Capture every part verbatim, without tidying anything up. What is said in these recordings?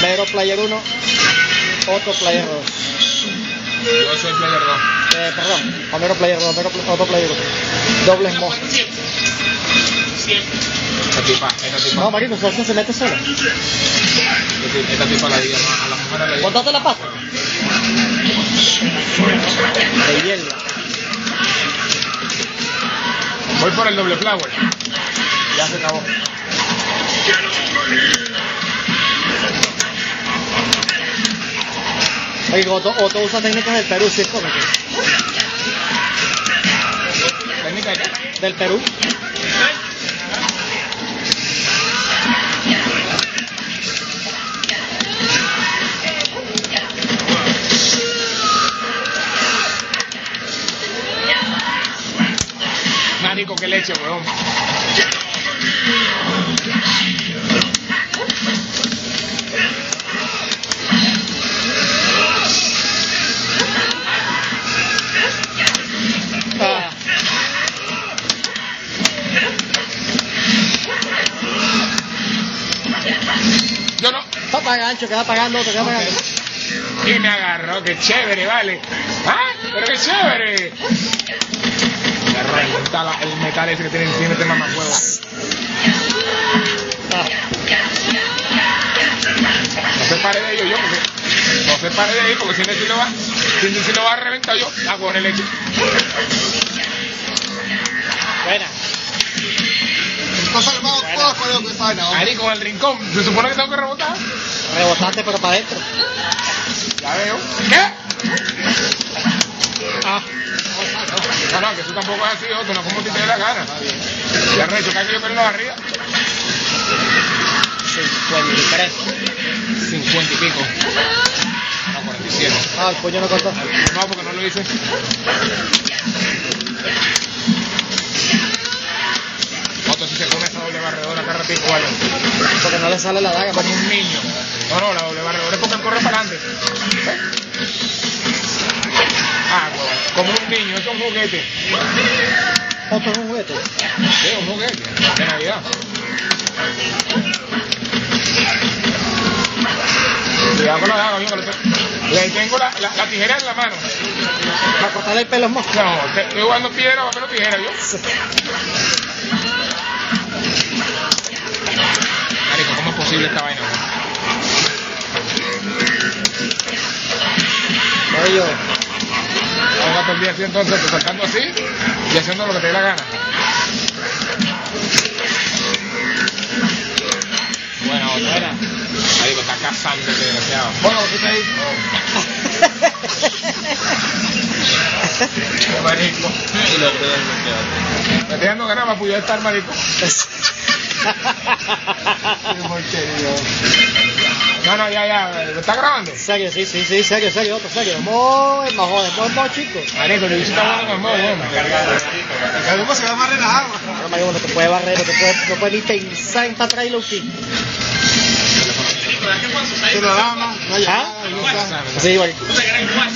Homero Player uno, Otto Player dos. Yo soy Player dos. Eh, perdón, Homero Player dos, Homero, Otto Player uno. Doble Smoke. Esta tipa, esta tipa. No, marico, eso se mete sola. Esta tipa la diga, a la mujer la diga. Bótate la pasta. De hielo. Voy por el doble flower. Ya se acabó. Oye, Otto, Otto usa técnicas del Perú, sí es cómico. ¿Técnica de qué? Del Perú. Marico, qué leche, weón. Ah. Yo no. Está para gancho, queda pagando otro, queda pagando. Y me agarró, qué chévere, vale. ¡Ah! ¡Pero qué chévere! Me reventa la- el metal ese que tiene encima este mamajuego. Ah. No se pare de ellos yo, porque no se pare de ahí, porque si leche lo va, si, si lo va a reventar yo, hago en el leche. Buena. Está salvado todo con lo que está, ¿no? Ahí con el rincón, se supone que tengo que rebotar. Rebotaste pero para adentro. Ya veo. ¿Qué? Ah. No, no, que eso tampoco es así, otro, no como si te dé la gana. Ya recho, que hay que yo perdí la barriga. cincuenta y tres. cincuenta y pico. No, cuarenta y siete. Ah, el puño no cortó. No, porque no lo hice. Otro si se come esa doble barredora acá ratito, vale. Porque no le sale la daga. Como un niño. No, no, la doble barredora es porque él corre para adelante. ¿Ves? Ah, huevón. Como un niño, es un juguete. Otro es un juguete. Sí, un juguete. De Navidad. Cuidado con la daga, amigo. Y ahí tengo la, la, la tijera en la mano. Para cortarle el pelo es más. No, te- estoy jugando piedra, papel o tijera, yo. Marico, ¿cómo es posible esta vaina? Oye, yo. Vamos a todo el día así entonces, pues, saltando así y haciendo lo que te dé la gana. Bueno, otra. Marico, está cazando este desgraciado. Bueno, ¿qué está ahí? Qué marico. Me estoy dando ganas para poder estar, marico. No, no, ya, ya. ¿Me está grabando? Serio, sí, sí, sí, serio, serio, otro, serio. Muy mejor, muy mejor, chico. Marico, le visita bueno con el modo, bueno. El grupo se va más relajado. No, marico, no te puede barrer, no te puede, no puede ni pensar en para atrás y lo que. Se lo damos, no hay ¿Ah? nada, no está. Sí, marico. No,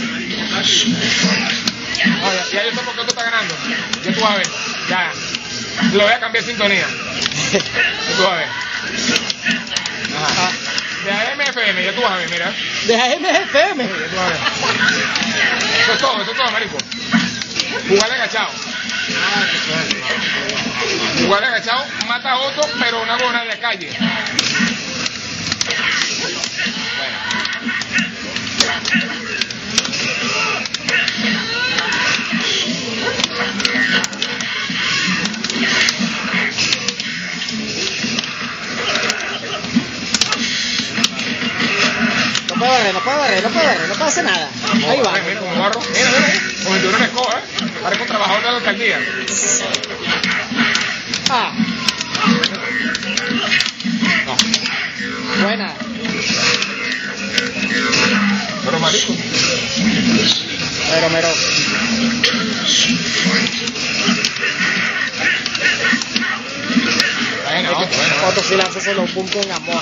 ya, ya yo sé por qué tú estás ganando. Ya tú vas a ver. Ya. Lo voy a cambiar de sintonía. Ya tú vas a ver. Ajá. De A M F M, ya tú vas a ver, mira. De A M F M. Ya tú vas a ver. Eso es todo, eso es todo, marico. Jugar agachado. Jugar agachado mata a otro, pero una buena de calle. No puede barrer, no puede barrer, no puede barrer, no puede hacer nada. Ahí va. Mira cómo barro. Mira, mira, mira. Como si tuviera una escoba, ¿eh? Parece un trabajador de la alcaldía. Ah, No. buena. Pero marico. Mero, mero. Bueno, bueno, bueno. Otro sí lanza solo un pum con amor.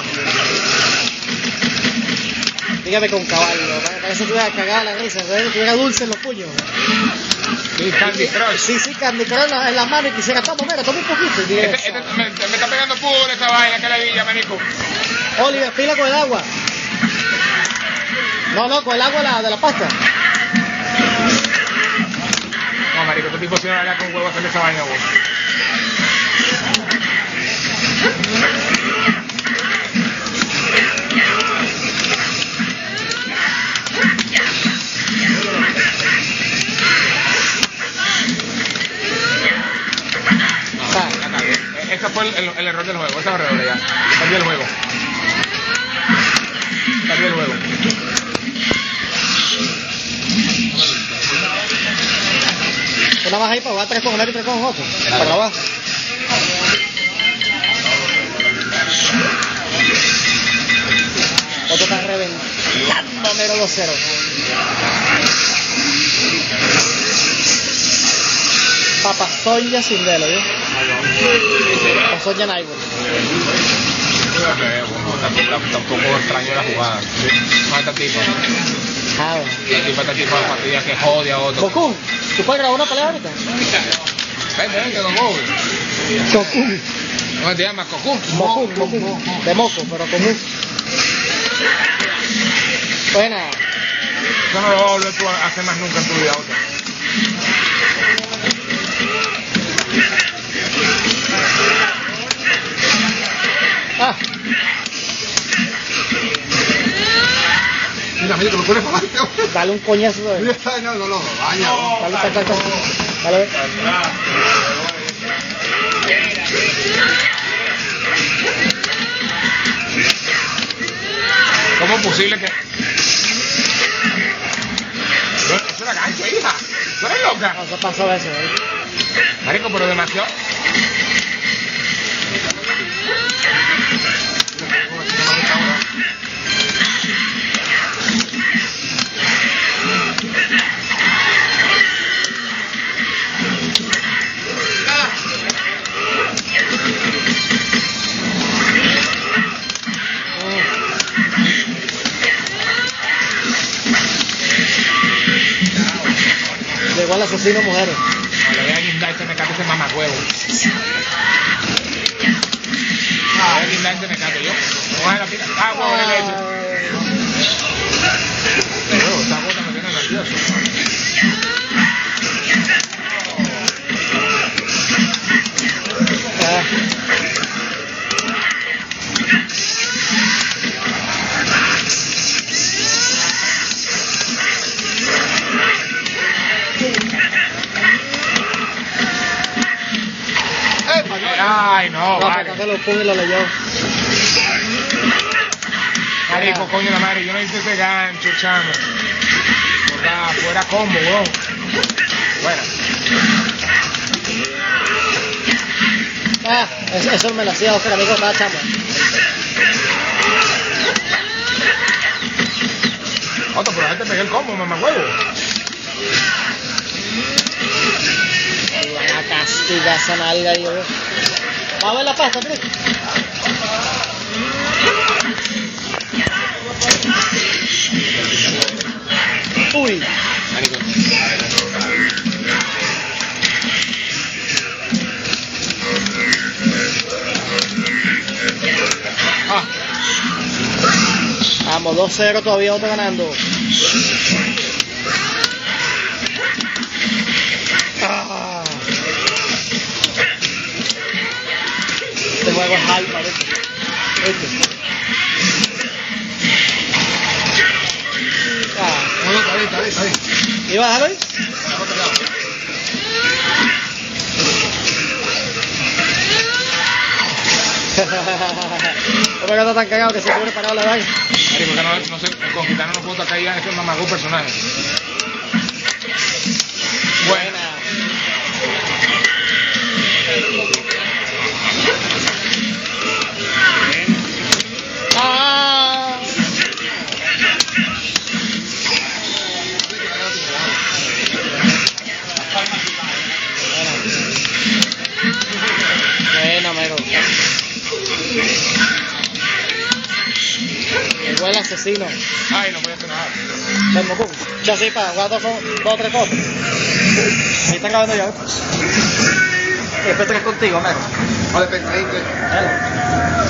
Dígame con caballo, para para que se tuviera cagada la risa, que tuviera dulce en los puños. Sí, Candy Crush. Sí, sí, Candy Crush en la, en la mano y quisiera, toma, mira, toma un poquito. Y diga, Este, este, me, me está pegando puro esta vaina, que la villa, manico. Oliver, pila con el agua. No, no, con el agua la, de la pasta. No, marico, este tipo si no haría con huevo hacerle esa vaina, vos. Ah, La cagué. Ese fue el, el, el error del juego, ese es el error ya. Perdí el juego. Perdí el juego. una baja ahí para jugar tres con un y tres con otro. Para grabar. Otro está reventando mero dos cero. Papá Sonia sin velo, ¿yo? O Sonia Naibo. Tampoco extraño la jugada. Falta tipo. Ah, Y falta tipo de partida que jode a otro. Goku, ¿tú puedes grabar una pelea ahorita? Vente, vente, Goku. Goku. ¿Cómo te llamas? Goku. Moku, Moku. De moco, pero con U. Buena. Eso no lo vas a volver tú a hacer más nunca en tu vida, otra. Ah. Mira, mira, que lo pones para adelante. Dale un coñazo. Mira, está, no, no, no, baña. Dale, saca, saca. Dale. ¿Cómo es posible que...? Eso era gancho, hija. ¿Tú eres loca? No, eso pasó eso, ¿eh? Marico, pero demasiado. Llegó el asesino mujeres. No, le voy a guindar y se me cae ese mamacuevo. Le voy a guindar y se me cae yo. Vamos a ver la pila. Ah, huevo de leche. Pero esta gota me tiene nervioso. Ah. Ay, no, No, vale. porque lo puso y lo leyó. Marico, coño la madre, yo no hice ese gancho, chamo. Fuera, fuera combo, weón. Fuera. Ah, eso, eso me lo hacía Oscar, amigo, estaba chamo. Otro, pero ya te pegué el combo, mamacuevo. Y van a castigar esa nalga ahí, ¿ves? Vamos a ver la pasta, Chris. Uy. Marico. Ah. Vamos, dos cero todavía otro ganando. Ah. Este juego es hype, parece. Este. Ah. Bueno, está bien, está bien, está bien. ¿Y vas a dejarlo ahí? ¿Cómo que está tan cagado que se puede parar la vaina? Marico, que no, no sé, con Gitano no puedo estar ya, ese es mamagú personaje. Buena. Ah. Buena, mero. Llegó el asesino. Ay, no voy a hacer nada. Ven, Goku. Yo así para jugar dos, dos o tres cosas. Ahí están grabando ya. Y después tres contigo, mero. Vale, pendiente. Dale.